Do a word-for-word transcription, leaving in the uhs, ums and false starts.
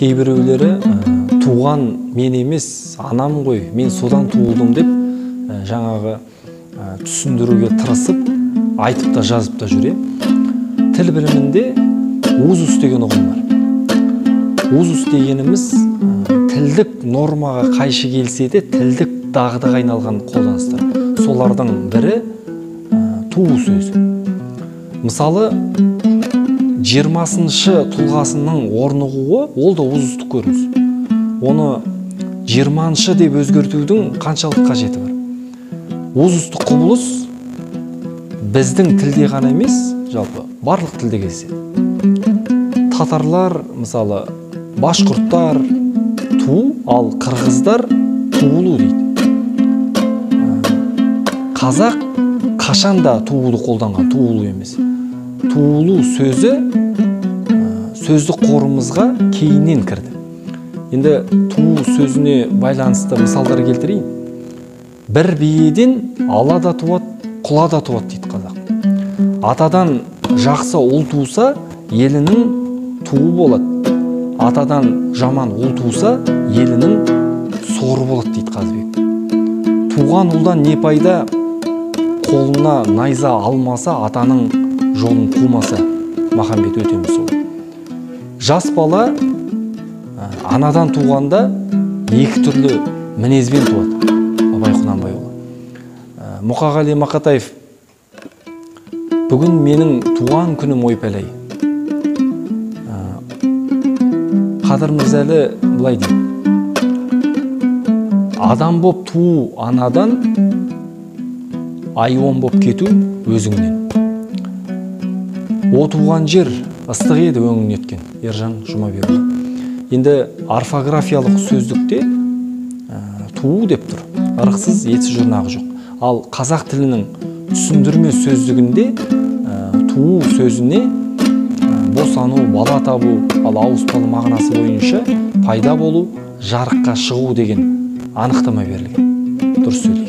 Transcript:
кейбіреулері туған мен емес, анам ғой, мен содан туылдым деп жаңағы түсіндіруге тырысып, айтып та жазып та жүре. Тіл білімінде узус деген ұғым бар. Узус дегеніміз тілдік нормаға қайшы келсе де тілдік дағдыға айналған қолданыстар. Солардың бірі туу сөзі. Мысалы, жиырмасыншы тұлғасының орнығуы ол да узустық көрініс. Оны жиырманшы деп өзгертудің қаншалық қажеті бар. Узустық құбылыс біздің тілде ғана емес, жалпы барлық тілде кездеседі. Татарлар, мысалы, башқұрттар туу, ал қырғыздар туылу дейді. Қазақ қашанда туылу қолданған, туылу емес. Туылу сөзі сөздік қорымызға кейіннен кірді. Енді туу сөзіне байланысты мысалдар келтірейін. Бір биеден ала да туады, құла да туады дейді қазақ. Атадан жақсы ұл туса, елінің туы болады. Атадан жаман ұл туса, елінің соры болады дейді Қазыбек. Туған ұлдан не пайда, қолына найза алмаса, атаның жолын қумаса, Махамбет өтеміз сол. Жас бала анадан туғанда екі түрлі мінезбен туады. Абай Құнанбайұлы. Мұқағали Мақатаев: бүгін менің туған күнім ойпалай. Қадыр Мырзалы былай дейді: адам боп туу анадан, айуан боп кету өзіңнен. О туған жер ыстық еді өңің еткен. Ержан Жұмабекұлы. Енді орфографиялық сөздікте туу деп тұр. Ырықсыз, етсіз жұрнағы жоқ. Ал қазақ тілінің түсіндірме сөздігінде туу сөзіне босану, бала табу, ал ауыспалы мағынасы бойынша пайда болу, жарыққа шығу деген анықтама берілген. Дұрыс сөйлейді.